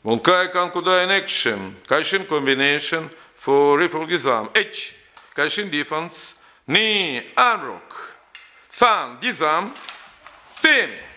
Un kai kan kudai action, kaishin combination for rifle gizam. H, kaishin defense, ni, arrock. San, gizam, tin.